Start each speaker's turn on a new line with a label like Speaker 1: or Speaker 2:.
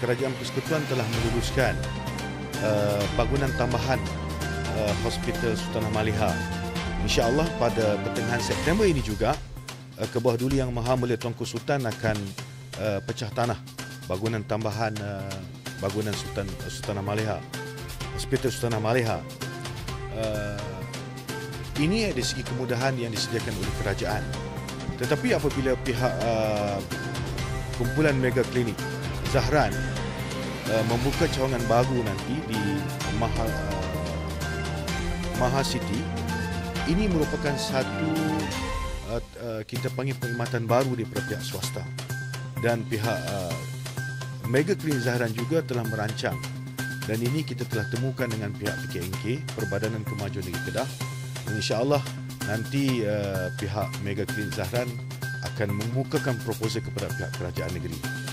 Speaker 1: Kerajaan Persekutuan telah meluluskan bangunan tambahan Hospital Sultanah Maliha. InsyaAllah pada pertengahan September ini juga, Kebawah Duli Yang Maha Mulia Tuanku Sultan akan pecah tanah bangunan tambahan bangunan Sultanah Maliha, Hospital Sultanah Maliha. Ini dari segi kemudahan yang disediakan oleh kerajaan. Tetapi apabila pihak kumpulan Mega Klinik Zahran membuka cawangan baru nanti di Maha City, ini merupakan satu kita panggil perkhidmatan baru daripada pihak swasta, dan pihak Mega Klinik Zahran juga telah merancang, dan ini kita telah temukan dengan pihak PKNK, Perbadanan Kemajuan Negeri Kedah, dan insya-Allah nanti pihak Mega Klinik Zahran akan memukakan proposal kepada pihak kerajaan negeri.